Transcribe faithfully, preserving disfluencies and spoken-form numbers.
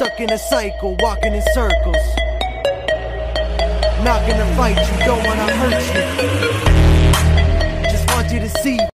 stuck in a cycle, walking in circles. Not gonna fight you, don't wanna hurt you.